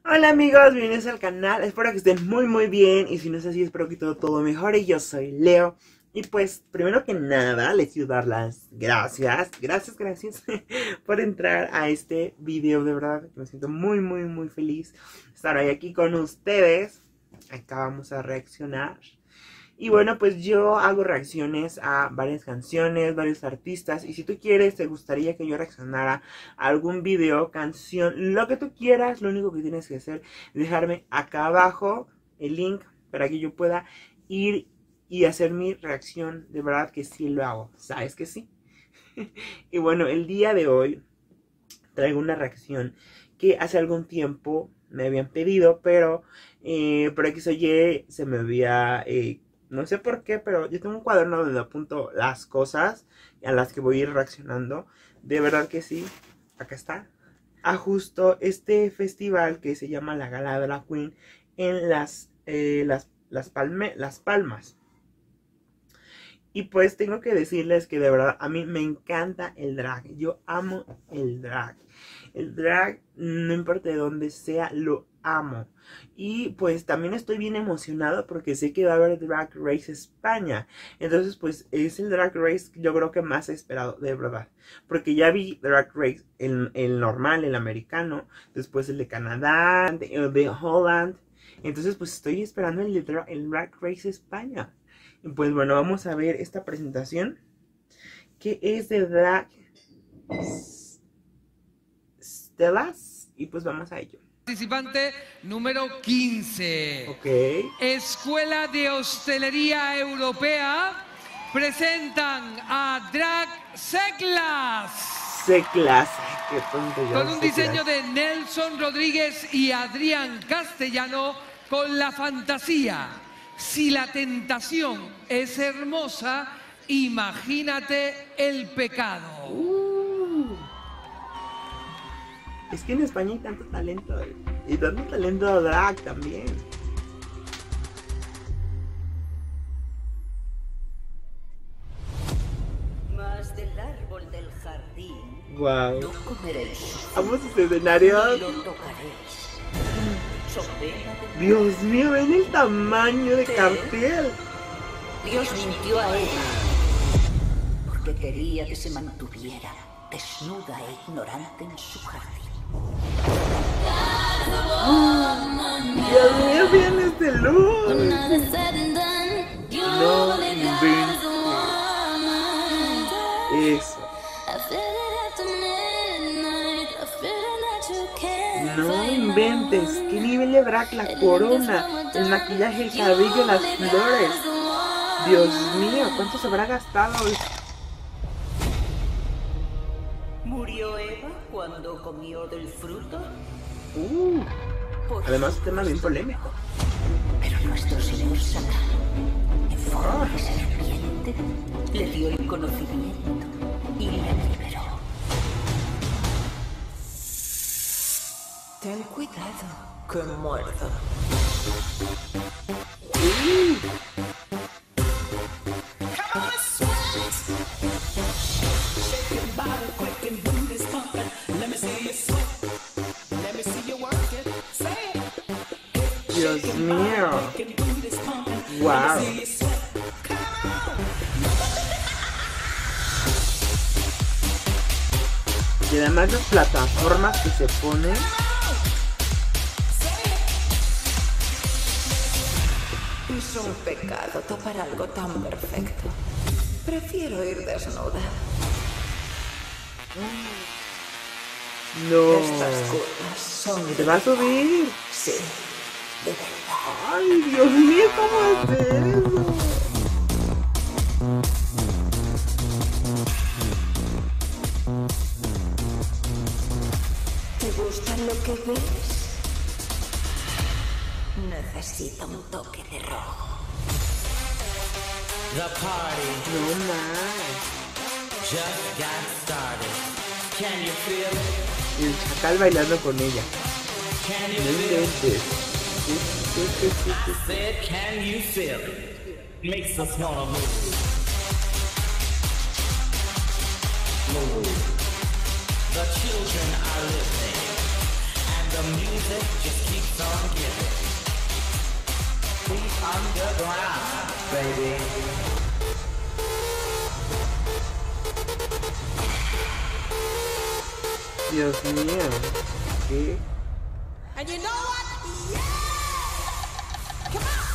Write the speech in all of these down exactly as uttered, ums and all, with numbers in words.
Hola amigos, bienvenidos al canal, espero que estén muy muy bien y si no es así espero que todo todo mejore. Yo soy Leo y pues primero que nada les quiero dar las gracias, gracias, gracias por entrar a este video. De verdad me siento muy muy muy feliz de estar hoy aquí con ustedes. Acá vamos a reaccionar. Y bueno, pues yo hago reacciones a varias canciones, varios artistas. Y si tú quieres, te gustaría que yo reaccionara a algún video, canción, lo que tú quieras, lo único que tienes que hacer es dejarme acá abajo el link para que yo pueda ir y hacer mi reacción. De verdad que sí lo hago, ¿sabes que sí? Y bueno, el día de hoy traigo una reacción que hace algún tiempo me habían pedido, pero eh, por X o Y se me había... Eh, no sé por qué, pero yo tengo un cuaderno donde apunto las cosas a las que voy a ir reaccionando. De verdad que sí. Acá está. A justo este festival que se llama la Gala de la Queen en las, eh, las, las, palme, las Palmas. Y pues tengo que decirles que de verdad a mí me encanta el drag. Yo amo el drag. El drag, no importa de dónde sea, lo amo. Y pues también estoy bien emocionado porque sé que va a haber Drag Race España. Entonces pues es el Drag Race yo creo que más esperado, de verdad. Porque ya vi Drag Race, el, el normal, el americano. Después el de Canadá, el de Holland. Entonces pues estoy esperando el, de, el Drag Race España. Y pues bueno, vamos a ver esta presentación que es de Drag Stellas. Y pues vamos a ello. Participante número quince. Ok. Escuela de Hostelería Europea presentan a Drag Seclas. Seclas. Qué tonto yo. Con un diseño de Nelson Rodríguez y Adrián Castellano con la fantasía. Si la tentación es hermosa, imagínate el pecado. Uh. Es que en España hay tanto talento, eh, y tanto talento drag también. Más del árbol del jardín. Wow. No comeréis. Vamos a escenarios. Lo tocaréis. Sombera de... Dios mío, ven el tamaño de ¿Qué? cartel. Dios mintió a ella porque quería que se mantuviera desnuda e ignorante en su jardín. Dios mío, bien este look. No inventes. Eso. No inventes. ¿Qué nivel de drag? La corona, el maquillaje, el cabello, las flores. Dios mío, ¿cuánto se habrá gastado? ¿Murió Eva cuando comió del fruto? Uh, además, un tema bien polémico. Pero nuestro señor Satán, en forma de serpiente, le dio el conocimiento y le liberó. Ten cuidado, que muerdo. Uh. Dios mío. Wow. Y además las plataformas que se ponen. Es un pecado topar algo tan perfecto. Prefiero ir desnuda. No. Estas curvas son... ¿Te va a subir? Sí, de verdad. Ay, Dios mío, ¿cómo es eso? ¿Te gusta lo que ves? Necesita un toque de rojo. The party No más. just got started. Can you feel it? Y el chacal bailando con ella. Can you No feel it? inventes. I said, can you feel it? Makes us wanna move. Move. The children are listening, and the music just keeps on giving. Feet underground, baby. Dios mío, ¿qué? And you know what? Yeah! Come on!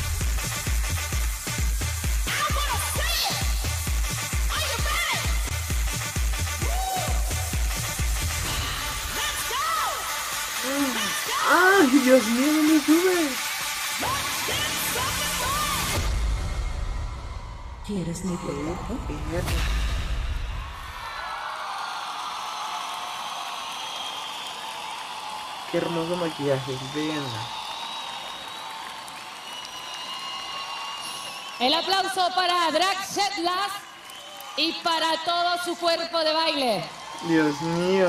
I wanna see it! Are you ready? Woo! Let's go! Let's go! ¡Ay, Dios mío, no me sube! Let's get something more! ¿Quieres mi cuerpo? Qué hermoso maquillaje, vean. El aplauso para Drag Shetlas y para todo su cuerpo de baile. Dios mío.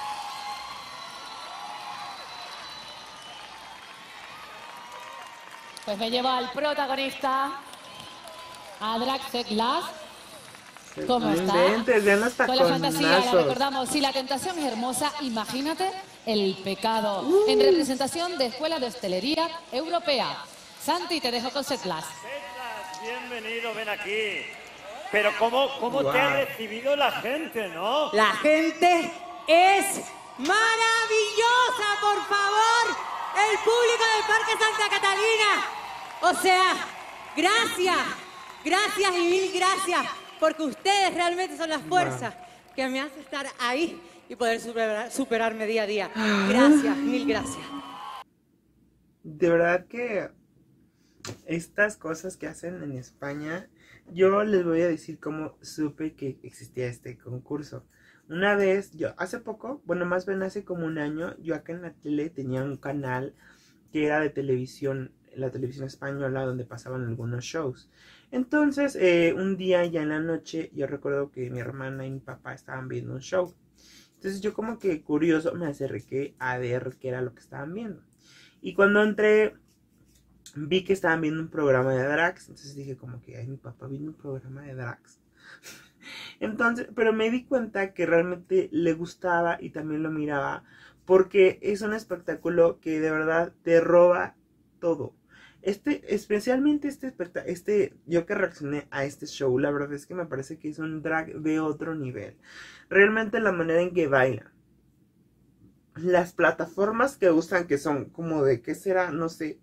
Pues me llevo al protagonista, a Drag Shetlas. ¿Cómo No está? inventes, vean los Con la fantasía, la taconazos. recordamos. Si la tentación es hermosa, imagínate el pecado. En representación de Escuela de Hostelería Europea. Santi, te dejo con Shetlas. Shetlas, bienvenido, ven aquí. Pero ¿cómo, cómo te ha Wow. recibido la gente, no? La gente es maravillosa, por favor. El público del Parque Santa Catalina. O sea, gracias, gracias y mil gracias, porque ustedes realmente son las fuerzas que me hacen estar ahí y poder superar- superarme día a día. Gracias, mil gracias. De verdad que estas cosas que hacen en España, yo les voy a decir cómo supe que existía este concurso. Una vez, yo hace poco, bueno, más bien hace como un año, yo acá en la tele tenía un canal que era de televisión, la televisión española, donde pasaban algunos shows. Entonces, eh, un día ya en la noche, yo recuerdo que mi hermana y mi papá estaban viendo un show. Entonces yo como que curioso me acerqué a ver qué era lo que estaban viendo. Y cuando entré, vi que estaban viendo un programa de drags. Entonces dije como que, ay, mi papá viendo un programa de drags. Entonces, pero me di cuenta que realmente le gustaba y también lo miraba, porque es un espectáculo que de verdad te roba todo. Este, especialmente este espectáculo, este, yo que reaccioné a este show, la verdad es que me parece que es un drag de otro nivel. Realmente la manera en que bailan, las plataformas que usan, que son como de, ¿qué será? No sé,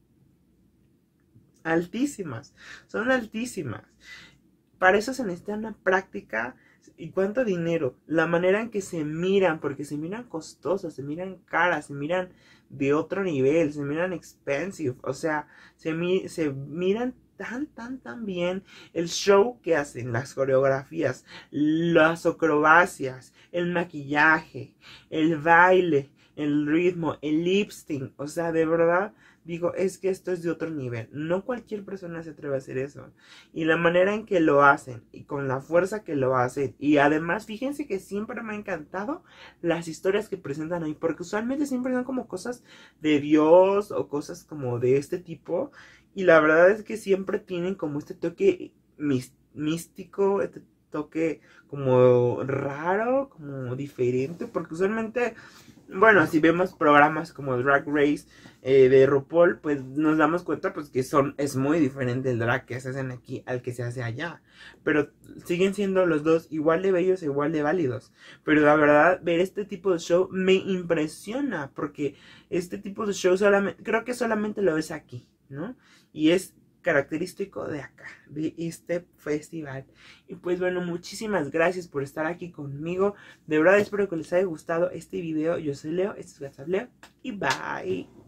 altísimas, son altísimas. Para eso se necesita una práctica. ¿Y cuánto dinero? La manera en que se miran, porque se miran costosas, se miran caras, se miran de otro nivel, se miran expensive, o sea, se, mi se miran tan, tan, tan bien. El show que hacen, las coreografías, las acrobacias, el maquillaje, el baile, el ritmo, el lip sync, o sea, de verdad, digo, es que esto es de otro nivel. No cualquier persona se atreve a hacer eso. Y la manera en que lo hacen, y con la fuerza que lo hacen, y además, fíjense que siempre me ha encantado las historias que presentan ahí, porque usualmente siempre son como cosas de Dios, o cosas como de este tipo, y la verdad es que siempre tienen como este toque místico, este toque como raro, como diferente, porque usualmente, bueno, si vemos programas como Drag Race eh, de RuPaul, pues nos damos cuenta pues que son es muy diferente el drag que se hacen aquí al que se hace allá. Pero siguen siendo los dos igual de bellos e igual de válidos. Pero la verdad, ver este tipo de show me impresiona, porque este tipo de show solamente, creo que solamente lo ves aquí, ¿no? Y es característico de acá, de este festival. Y pues bueno, muchísimas gracias por estar aquí conmigo. De verdad espero que les haya gustado este video. Yo soy Leo, esto es WhatsApp Leo y bye.